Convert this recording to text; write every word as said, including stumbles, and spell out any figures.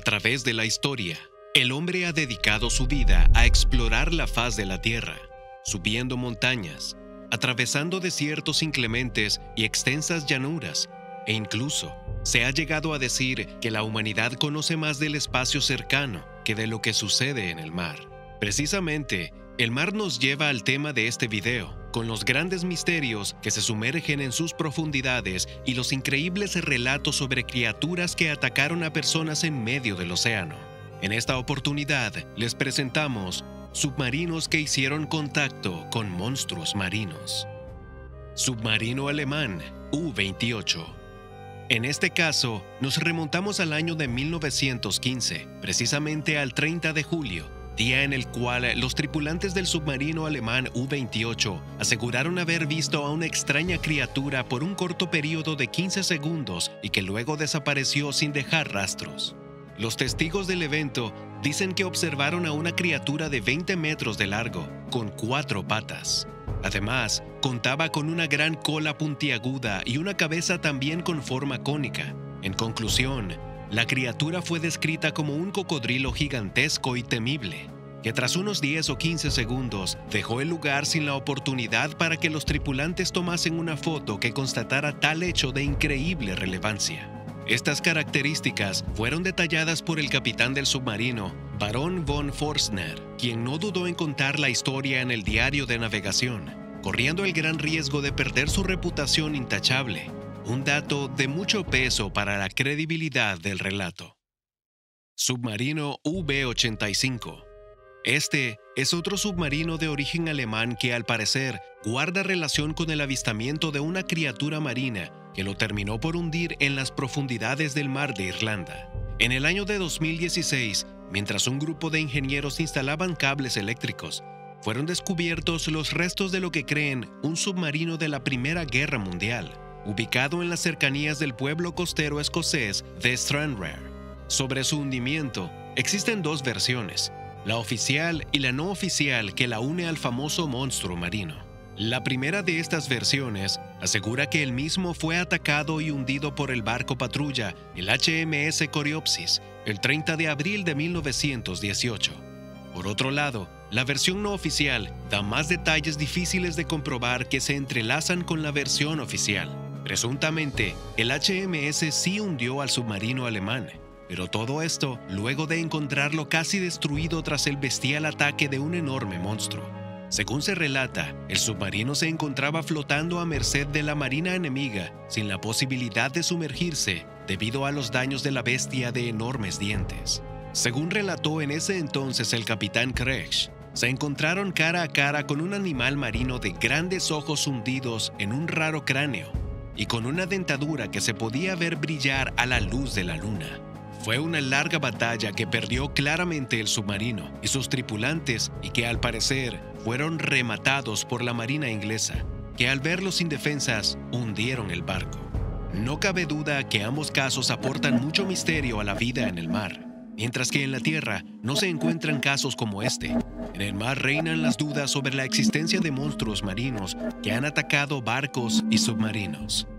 través de la historia, el hombre ha dedicado su vida a explorar la faz de la Tierra, subiendo montañas, atravesando desiertos inclementes y extensas llanuras, e incluso se ha llegado a decir que la humanidad conoce más del espacio cercano que de lo que sucede en el mar. Precisamente, el mar nos lleva al tema de este video, con los grandes misterios que se sumergen en sus profundidades y los increíbles relatos sobre criaturas que atacaron a personas en medio del océano. En esta oportunidad, les presentamos submarinos que hicieron contacto con monstruos marinos. Submarino alemán U veintiocho. En este caso, nos remontamos al año de mil novecientos quince, precisamente al treinta de julio, día en el cual los tripulantes del submarino alemán U veintiocho aseguraron haber visto a una extraña criatura por un corto periodo de quince segundos y que luego desapareció sin dejar rastros. Los testigos del evento dicen que observaron a una criatura de veinte metros de largo, con cuatro patas. Además, contaba con una gran cola puntiaguda y una cabeza también con forma cónica. En conclusión, la criatura fue descrita como un cocodrilo gigantesco y temible, que tras unos diez o quince segundos dejó el lugar sin la oportunidad para que los tripulantes tomasen una foto que constatara tal hecho de increíble relevancia. Estas características fueron detalladas por el capitán del submarino, Baron von Forstner, quien no dudó en contar la historia en el diario de navegación, corriendo el gran riesgo de perder su reputación intachable, un dato de mucho peso para la credibilidad del relato. Submarino U ochenta y cinco. Este es otro submarino de origen alemán que, al parecer, guarda relación con el avistamiento de una criatura marina que lo terminó por hundir en las profundidades del mar de Irlanda. En el año de dos mil dieciséis, mientras un grupo de ingenieros instalaban cables eléctricos, fueron descubiertos los restos de lo que creen un submarino de la Primera Guerra Mundial, ubicado en las cercanías del pueblo costero escocés de Stranraer. Sobre su hundimiento, existen dos versiones, la oficial y la no oficial, que la une al famoso monstruo marino. La primera de estas versiones asegura que el mismo fue atacado y hundido por el barco patrulla, el H M S Coreopsis, el treinta de abril de mil novecientos dieciocho. Por otro lado, la versión no oficial da más detalles difíciles de comprobar que se entrelazan con la versión oficial. Presuntamente, el H M S sí hundió al submarino alemán, pero todo esto luego de encontrarlo casi destruido tras el bestial ataque de un enorme monstruo. Según se relata, el submarino se encontraba flotando a merced de la marina enemiga, sin la posibilidad de sumergirse debido a los daños de la bestia de enormes dientes. Según relató en ese entonces el capitán Kretsch, se encontraron cara a cara con un animal marino de grandes ojos hundidos en un raro cráneo y con una dentadura que se podía ver brillar a la luz de la luna. Fue una larga batalla que perdió claramente el submarino y sus tripulantes, y que al parecer fueron rematados por la marina inglesa, que al verlos indefensas hundieron el barco. No cabe duda que ambos casos aportan mucho misterio a la vida en el mar, mientras que en la tierra no se encuentran casos como este. En el mar reinan las dudas sobre la existencia de monstruos marinos que han atacado barcos y submarinos.